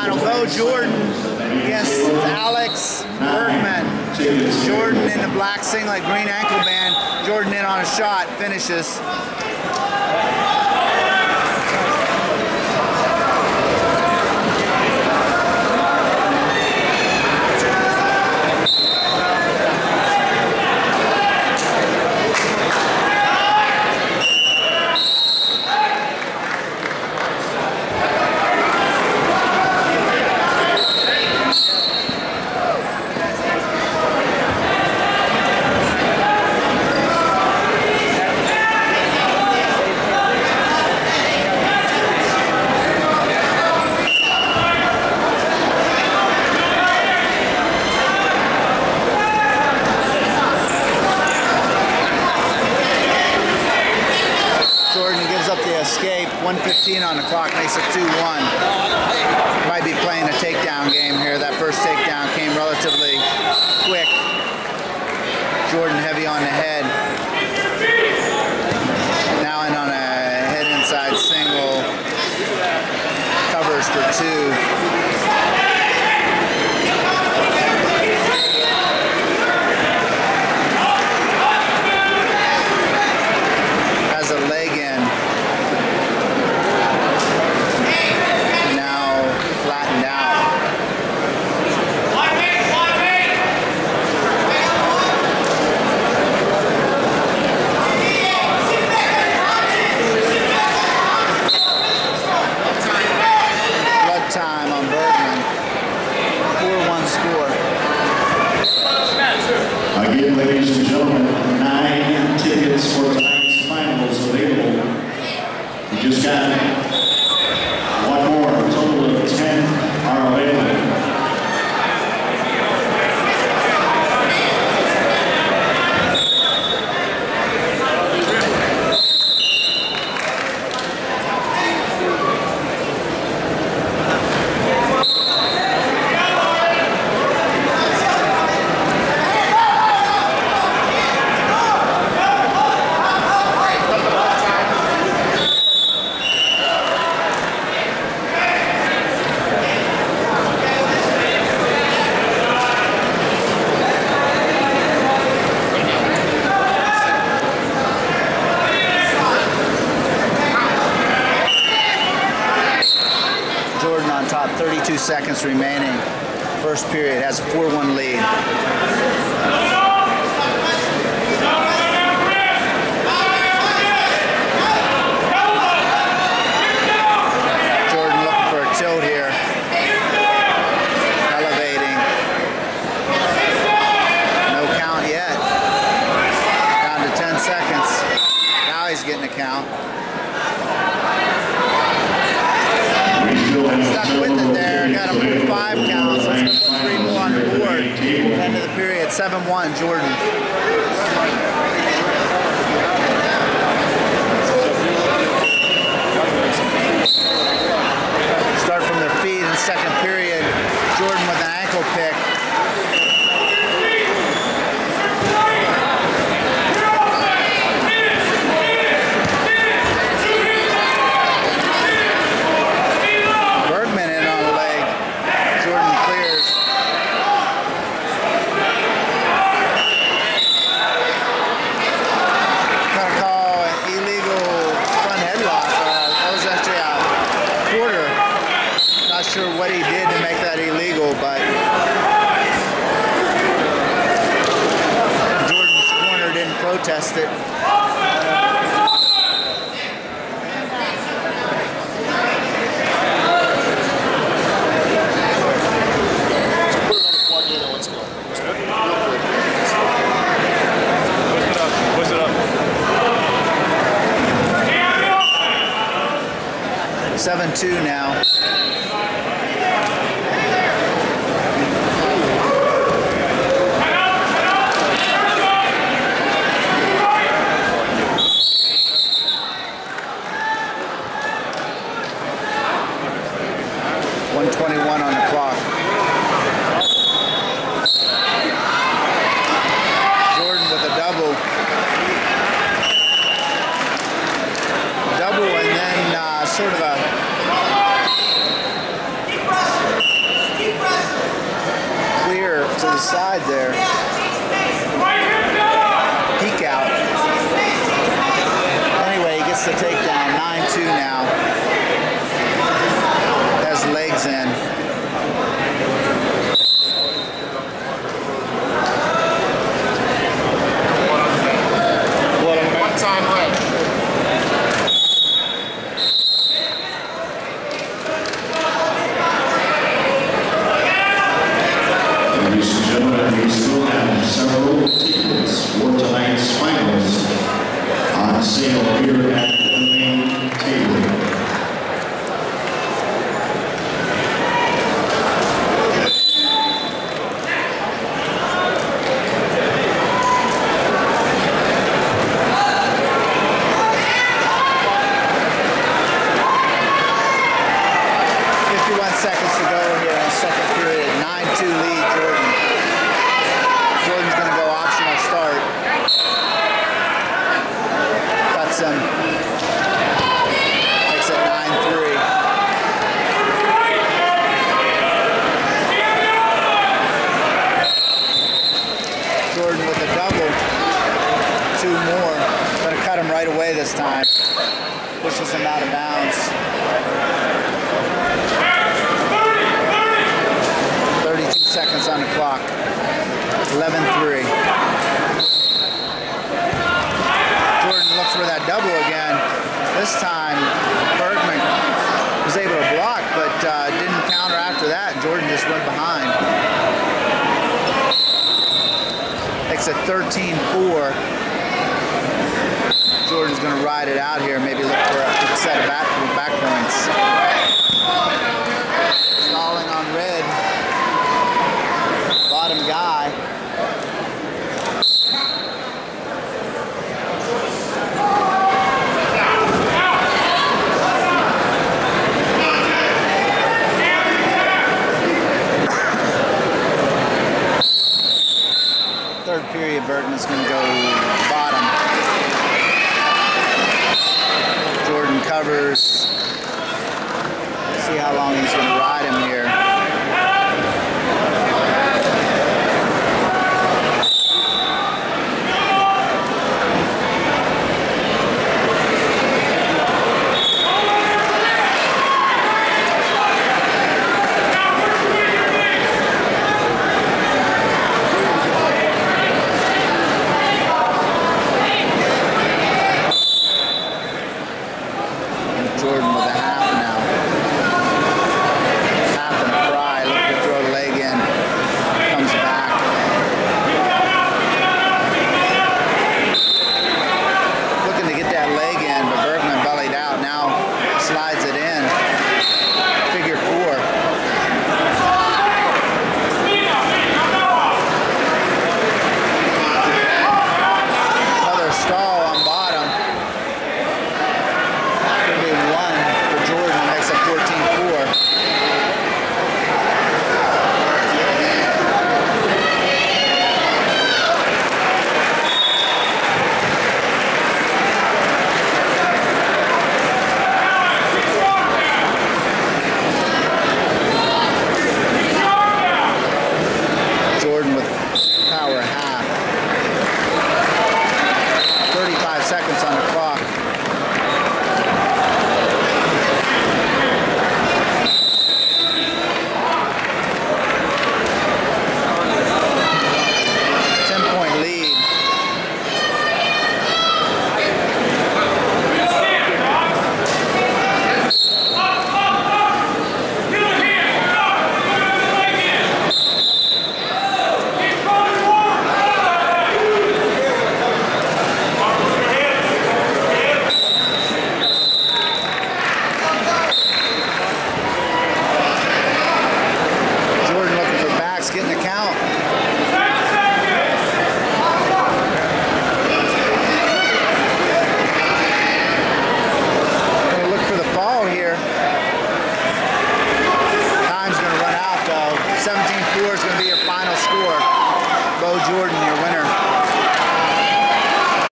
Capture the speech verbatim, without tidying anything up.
semifinal. Bo Jordan against Alex Bergman. Jordan in the black singlet, green ankle band. Jordan in on a shot, finishes. Escape, one fifteen on the clock, makes it two one. Might be playing a takedown game here. That first takedown came relatively quick. Jordan heavy on the head. Now in on a head inside single. Covers for two. Time on Bergman. four one score. Again, ladies and gentlemen, nine tickets for tonight's finals available. We just got one more. A total of ten are available. thirty-two seconds remaining. First period has a four one lead. Jordan looking for a tilt here. Elevating. No count yet. Down to ten seconds. Now he's getting a count. Stuck with it there, got him for five counts, so let's put three more on the board. End of the period, seven one, Jordan. Start from their feet in the second period. Jordan with an ankle pick. What he did to make that illegal, but Jordan's corner didn't protest it. seven two now. one twenty-one on the clock. Jordan with a double. Double and then uh, sort of a to the side there. Peek out. Anyway, he gets the takedown. nine two now. Has legs in. One time left. Ladies and gentlemen, we still have several tickets for tonight's finals on sale here at the main table. fifty-one seconds to go here in the second period. nine two lead, Jordan. Jordan's going to go optional start. Cuts him. Makes it nine three. Jordan with a double. Two more. Going to cut him right away this time. Pushes him out of bounds. thirty-two seconds on the clock. eleven three. Jordan looks for that double again. This time, Bergman was able to block, but uh, didn't counter after that. Jordan just went behind. Makes it thirteen four. Jordan's going to ride it out here, maybe look for a set of back, back points. Stalling on red. Bottom guy. Third period, Bergman's going to go bottom. Jordan covers. See how long he's going to ride him here.